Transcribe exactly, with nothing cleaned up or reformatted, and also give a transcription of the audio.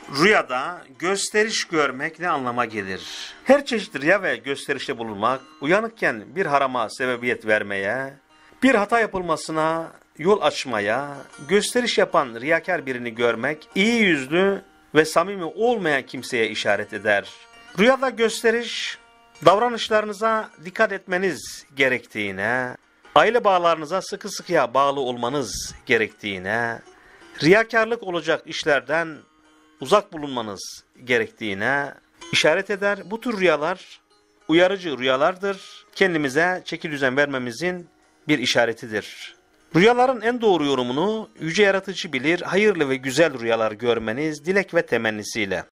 Rüyada gösteriş görmek ne anlama gelir? Her çeşit rüya ve gösterişte bulunmak, uyanıkken bir harama sebebiyet vermeye, bir hata yapılmasına yol açmaya, gösteriş yapan riyakar birini görmek, iyi yüzlü ve samimi olmayan kimseye işaret eder. Rüyada gösteriş, davranışlarınıza dikkat etmeniz gerektiğine, aile bağlarınıza sıkı sıkıya bağlı olmanız gerektiğine, riyakarlık olacak işlerden uzak bulunmanız gerektiğine işaret eder. Bu tür rüyalar uyarıcı rüyalardır. Kendimize çeki düzen vermemizin bir işaretidir. Rüyaların en doğru yorumunu Yüce Yaratıcı bilir. Hayırlı ve güzel rüyalar görmeniz dilek ve temennisiyle.